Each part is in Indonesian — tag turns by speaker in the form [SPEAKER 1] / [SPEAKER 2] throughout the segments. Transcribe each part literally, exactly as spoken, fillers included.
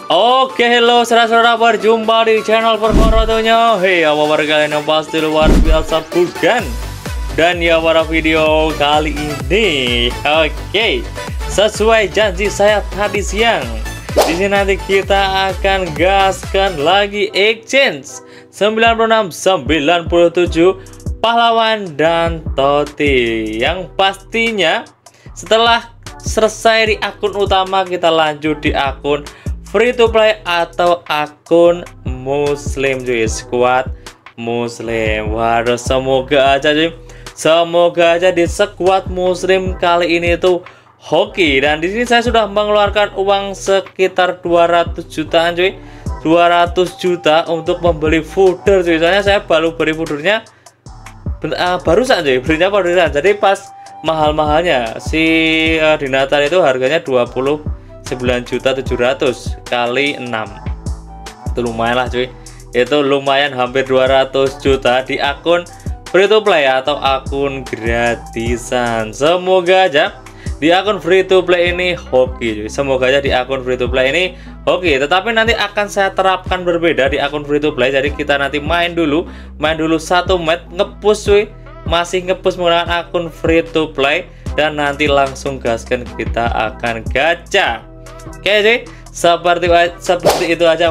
[SPEAKER 1] Oke, hello saudara-saudara, berjumpa di channel Perkorotonya. Hei, apa kabar kalian yang pasti luar biasa bukan? Dan ya para video kali ini, oke, sesuai janji saya tadi siang, di sini nanti kita akan gaskan lagi exchange sembilan puluh enam sembilan puluh tujuh pahlawan dan Toti, yang pastinya setelah selesai di akun utama kita lanjut di akun free to play atau akun muslim cuy, squad muslim. Waduh, semoga aja cuy, semoga aja di squad muslim kali ini tuh hoki. Dan di sini saya sudah mengeluarkan uang sekitar dua ratus jutaan cuy, dua ratus juta untuk membeli fooder cuy. Soalnya saya baru beli foodernya uh, barusan cuy, belinya barusan. Jadi pas mahal-mahalnya si uh, Dinatar itu harganya dua puluh sembilan juta tujuh ratus kali enam, itu lumayan lah cuy, itu lumayan hampir dua ratus juta di akun free to play atau akun gratisan. Semoga aja di akun free to play ini hoki cuy, semoga aja di akun free to play ini hoki. Tetapi nanti akan saya terapkan berbeda di akun free to play. Jadi kita nanti main dulu main dulu satu match, ngepush cuy, masih ngepush menggunakan akun free to play, dan nanti langsung gaskan kita akan gacha. Oke cuy, seperti seperti itu aja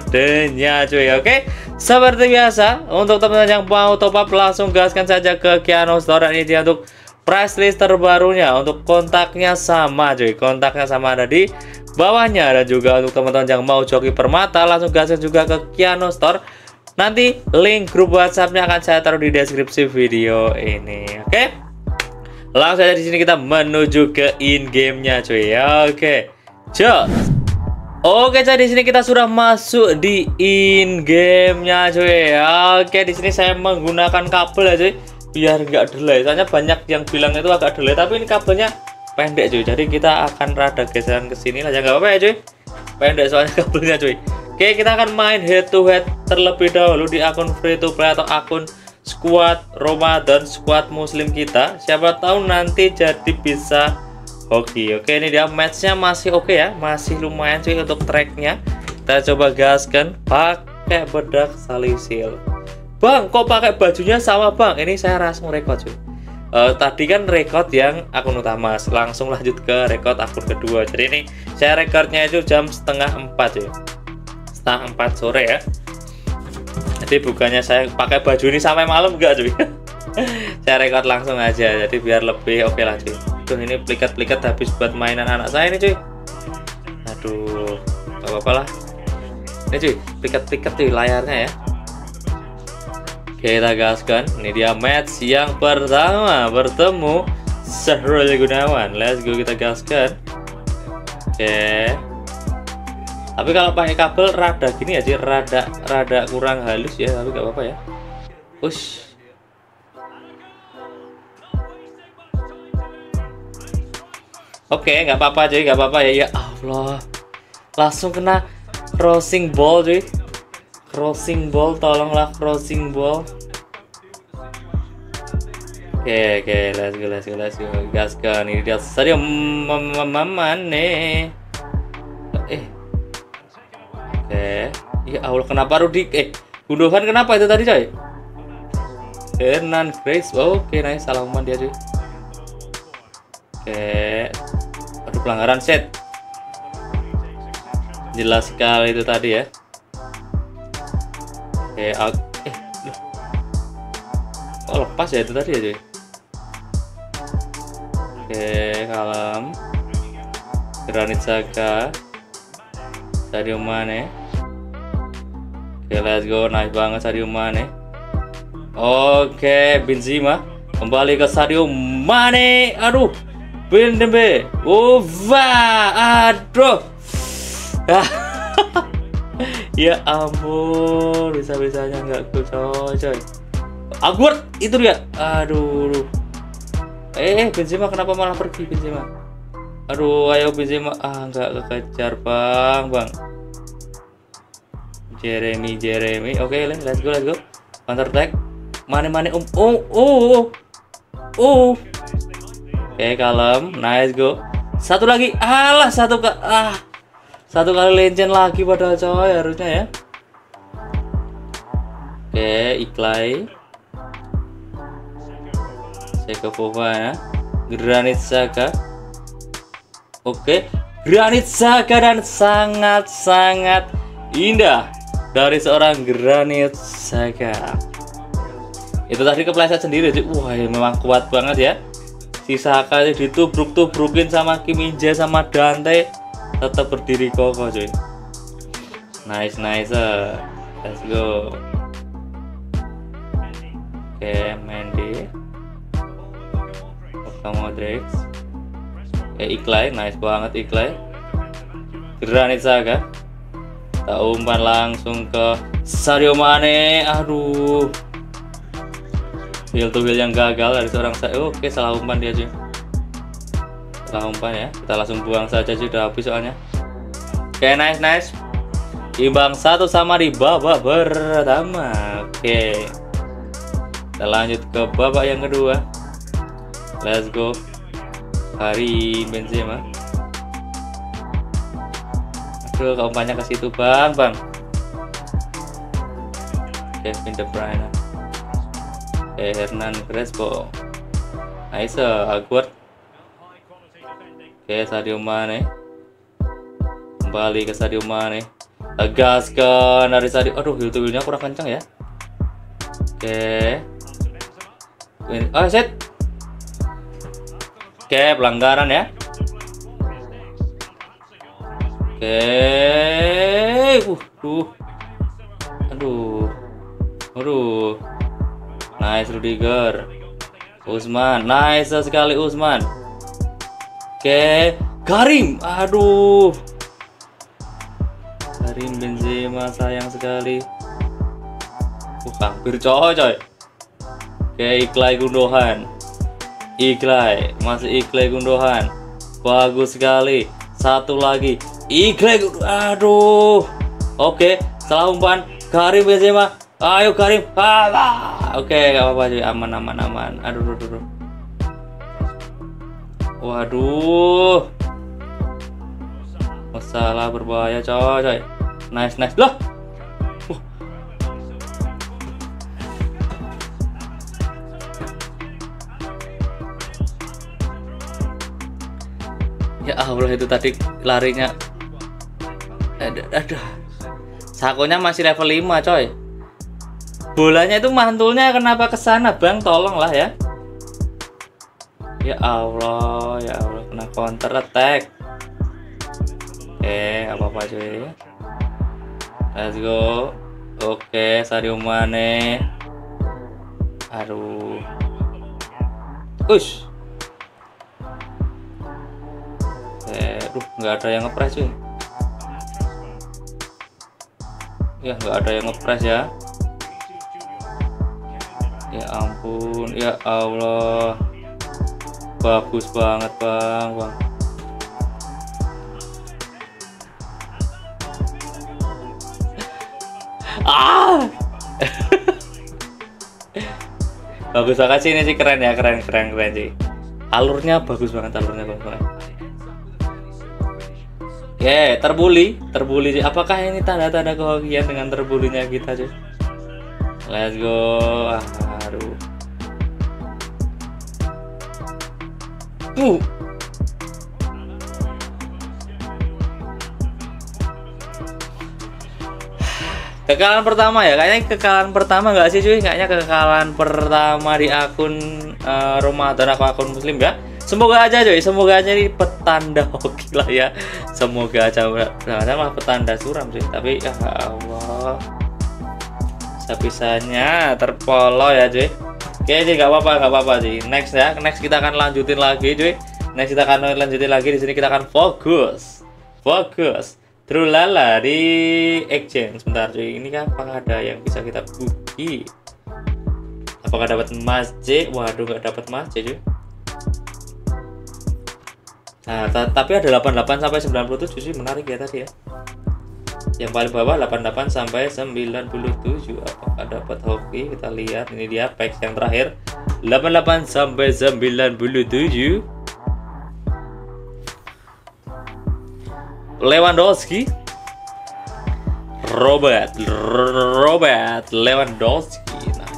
[SPEAKER 1] modenya cuy. Oke, seperti biasa untuk teman-teman yang mau top up langsung gaskan saja ke Kiano Store. Dan ini dia untuk price list terbarunya. Untuk kontaknya sama cuy, kontaknya sama ada di bawahnya. Dan juga untuk teman-teman yang mau joki permata langsung gaskan juga ke Kiano Store. Nanti link grup WhatsAppnya akan saya taruh di deskripsi video ini. Oke, langsung saja di sini kita menuju ke in gamenya cuy. Oke, Jos. Oke, jadi di sini kita sudah masuk di in gamenya cuy. Oke, di sini saya menggunakan kabel ya cuy, biar nggak delay. Soalnya banyak yang bilang itu agak delay, tapi ini kabelnya pendek cuy. Jadi kita akan rada geseran ke sini aja, nggak apa-apa ya cuy. Pendek soalnya kabelnya cuy. Oke, kita akan main head to head terlebih dahulu di akun free to play atau akun squad Ramadan, squad muslim kita. Siapa tahu nanti jadi bisa hoki. Oke, ini dia matchnya masih oke ya, masih lumayan cuy untuk tracknya. Kita coba gaskan pakai bedak salisil. Bang, kok pakai bajunya sama bang? Ini saya langsung record cuy. Uh, tadi kan record yang akun utama, langsung lanjut ke record akun kedua. Jadi ini saya recordnya itu jam setengah empat cuy, setengah empat sore ya. Jadi bukannya saya pakai baju ini sampai malam enggak cuy. Saya record langsung aja, jadi biar lebih oke lah cuy. Tuh, ini plikat-plikat habis buat mainan anak saya ini cuy. Aduh, gak apa-apa lah. Ini cuy, plikat-plikat cuy layarnya ya. Oke, kita gaskan. Ini dia match yang pertama, bertemu Sahrul Gunawan. Let's go, kita gaskan. Oke. Tapi kalau pakai kabel rada gini aja, rada rada kurang halus ya, tapi gak apa-apa ya. Ush. Oke, nggak apa-apa cuy, nggak apa-apa ya. Ya Allah, langsung kena crossing ball cuy, crossing ball, tolonglah crossing ball. Oke oke, let's go let's go let's go, gaskan. Ini dia Sadio Mane. Eh, oke, ya Allah, kenapa Rudi? Eh, Gundogan kenapa itu tadi coy? Hernan Grace, oke, nice, salaman dia cuy. Oke, aduh, pelanggaran set, jelas sekali itu tadi ya. Oke, out. Eh, oh lepas ya itu tadi ya cuy. Oke, kalem. Granit Xhaka, Sadio Mane. Oke, let's go, nice banget Sadio Mane. Oke, Benzema kembali ke Sadio Mane. Aduh, Bendembe, Uva, aduh, ya ampun, bisa-bisanya nggak gol coy, coy. Aguert, itu dia, aduh, eh Benzema kenapa malah pergi Benzema? Aduh, ayo Benzema, ah nggak kekejar bang, bang. Jeremy, Jeremy, oke, okay, let's go, let's go, counter attack, Mane-Mane, um, oh, oh, oh. Oke, kalem, nice go. Satu lagi, alah satu ke, ah, Satu kali lencen lagi padahal coy harusnya ya. Oke, Iklay. Seka Fofana, Granit Xhaka. Oke, Granit Xhaka dan sangat-sangat indah dari seorang Granit Xhaka. Itu tadi kepleset sendiri sih. Wah, memang kuat banget ya. Si Xhaka ditubruk-tubrukin sama Kim Min-jae sama Dante, tetap berdiri kokoh cuy. Nice nice. Let's go. Oke, Mendy. Luka Modric. Oke, Iklay, nice banget Iklay. Granit Xhaka. Tak umpan langsung ke Sadio Mane. Aduh. Wheel to wheel yang gagal dari seorang saya. Oke, salah umpan dia cuy. Salah umpan ya. Kita langsung buang saja cuy, udah habis soalnya. Oke, nice nice. Imbang satu sama di babak pertama. Oke. Kita lanjut ke babak yang kedua. Let's go. Karim Benzema. Aduh, umpannya ke situ bang, bang. Kevin De Bruyne. Eh, Hernan Crespo. Nice, Aguerd. Oke, Sadio Mane. Kembali ke Sadio Mane. Tegaskan dari Sadio. Aduh, heel to wheel-nya kurang kencang ya. Oke. Oh, set. Oke, pelanggaran ya. Oke. Uh, duh. Aduh. Aduh. Nice Rudiger. Usman, nice sekali Usman. Oke, Karim. Aduh. Karim Benzema sayang sekali. Uh, hampir coy coy. Oke, Iklay Gundogan. Iklay, masih Iklay Gundogan. Bagus sekali. Satu lagi. Iklay Gundogan. Aduh. Oke, salah umpan. Karim Benzema. Ayo Karim. Ah, oke, gak apa-apa cuy. Aman aman aman. Aduh, aduh, aduh. Waduh. Masalah berbahaya coy, coy. Nice nice. Loh. Uh. Ya Allah, itu tadi larinya. Ada ada. Sakonya masih level lima coy. Bolanya itu mantulnya kenapa ke sana bang? Tolonglah ya. Ya Allah, ya Allah, kena counter attack. Oke, apa-apa cuy. Let's go. Oke, Sadio Mane. Aduh. Ush. Eh, duh, nggak ada yang ngepres cuy. Ya, nggak ada yang ngepres ya. Ya ampun, ya Allah. Bagus banget bang, bang. Ah. Bagus banget sih ini sih, keren ya, keren keren keren sih. Alurnya bagus banget, alurnya bagus banget. Ya, yeah, terbuli, terbuli sih. Apakah ini tanda-tanda kehokian dengan terbulinya kita sih? Let's go. Aduh. Uh. Kekalahan pertama ya, kayaknya kekalahan pertama nggak sih cuy? Kayaknya kekalahan pertama di akun uh, Ramadan, aku akun Muslim ya. Semoga aja cuy, semoga aja ini petanda hoki lah ya. Semoga aja, nah, mah petanda suram sih. Tapi ya Allah, bisa-bisanya terpolo ya cuy. Oke sih, nggak apa-apa, nggak apa-apa sih. Next ya, next kita akan lanjutin lagi cuy. Next kita akan lanjutin lagi di sini, kita akan fokus, fokus. Trulala di exchange. Sebentar cuy, ini kan apakah ada yang bisa kita booki? Apakah dapat emas J? Waduh, nggak dapat emas J cuy. Nah, tapi ada delapan puluh delapan sampai sembilan puluh tujuh sih, menarik ya tadi ya. Yang paling bawah delapan puluh delapan sampai sembilan puluh tujuh. Apakah dapat hoki? Kita lihat, ini dia packs yang terakhir. delapan puluh delapan sampai sembilan puluh tujuh. Lewandowski. Robert Robert Lewandowski. Nah,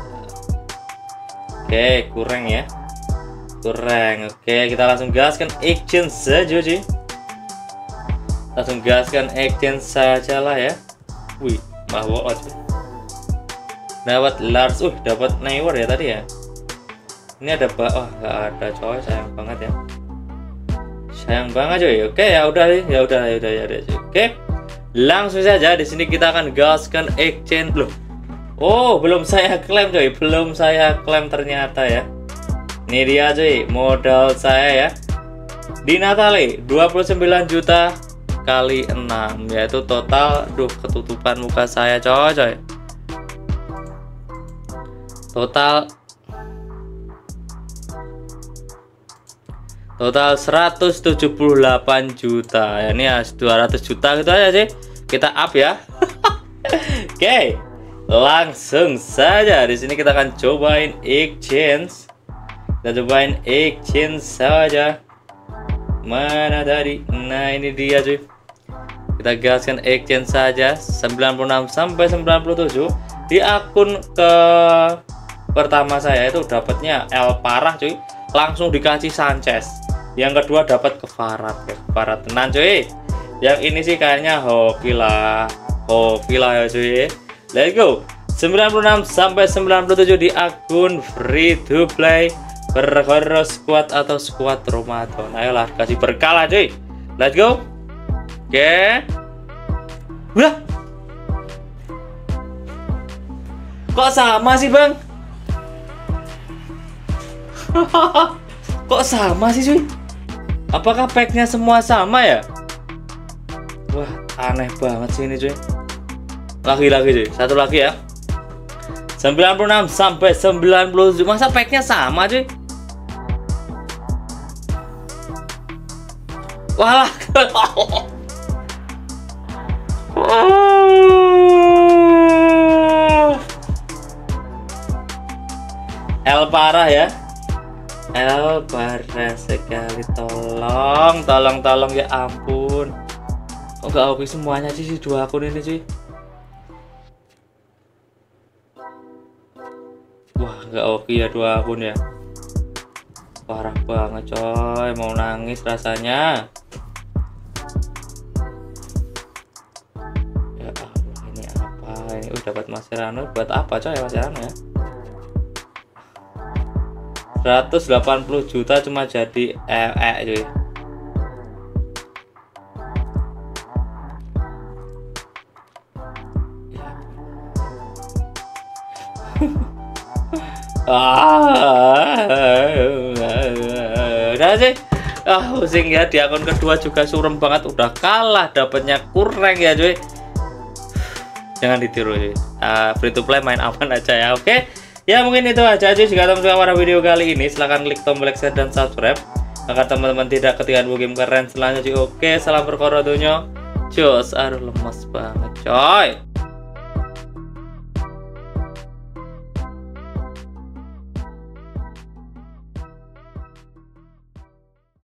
[SPEAKER 1] oke, kurang ya. Kurang. Oke, kita langsung gaskan exchange saja, cuy. Langsung gaskan exchange saja lah ya. Wih, malah walkout. Dapat Lars, uh, dapat Neuer ya tadi ya. Ini ada Pak, oh nggak ada coy, sayang banget ya. Sayang banget cuy. Oke, ya udah, ya udah, ya udah, ya udah. Oke, langsung saja di sini kita akan gaskan exchange loh. Oh, belum saya klaim cuy, belum saya klaim ternyata ya. Ini dia cuy, modal saya ya. Di Natale dua puluh sembilan juta kali enam, yaitu total, duh ketutupan muka saya coy coy. Total Total seratus tujuh puluh delapan juta. Ya, ini ya dua ratus juta gitu aja sih. Kita up ya. Oke. Langsung saja di sini kita akan cobain exchange. Kita cobain exchange saja. Mana tadi? Nah, ini dia cuy. Kita gaskan exchange saja sembilan puluh enam sampai sembilan puluh tujuh di akun ke pertama saya itu dapatnya El Parah cuy, langsung dikasih Sanchez. Yang kedua dapat Kefarat ya, Kefarat tenan cuy. Yang ini sih kayaknya hoki lah, hoki lah ya cuy. Let's go. sembilan puluh enam sampai sembilan puluh tujuh di akun free to play berhero squad atau squad Ramadan. Ayolah kasih berkah lah cuy. Let's go. Oke. Wah. Kok sama sih bang? Kok sama sih cuy? Apakah packnya semua sama ya? Wah, aneh banget sih ini cuy. Lagi-lagi cuy, satu lagi ya. sembilan puluh enam sampai sembilan puluh tujuh. Masa packnya sama cuy? Walah. El Parah ya. El Parah sekali, tolong, tolong, tolong ya ampun. Kok gak oke semuanya sih si dua akun ini cuy? Wah, gak oke ya dua akun ya. Parah banget coy, mau nangis rasanya. Ya Allah, ini apa ini? Uh, dapat Mascherano, buat apa coy Mascherano ya? seratus delapan puluh juta cuma jadi eh, eh cuy. Ah, udah sih. Ah, pusing ya, di akun kedua juga surem banget, udah kalah, dapatnya kurang ya cuy. Jangan ditiru cuy. Uh, free to play main aman aja ya, oke? Okay? Ya mungkin itu aja cuy. Jika teman-teman suka pada video kali ini, silahkan klik tombol like, share, dan subscribe agar teman-teman tidak ketinggalan game keren selanjutnya. Oke, salam perkorodonya. Jos, aduh lemes banget coy.